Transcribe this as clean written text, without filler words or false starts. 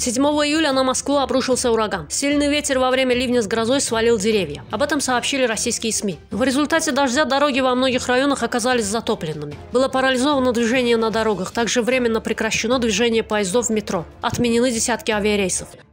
7 июля на Москву обрушился ураган. Сильный ветер во время ливня с грозой свалил деревья. Об этом сообщили российские СМИ. В результате дождя дороги во многих районах оказались затопленными. Было парализовано движение на дорогах, также временно прекращено движение поездов в метро. Отменены десятки авиарейсов.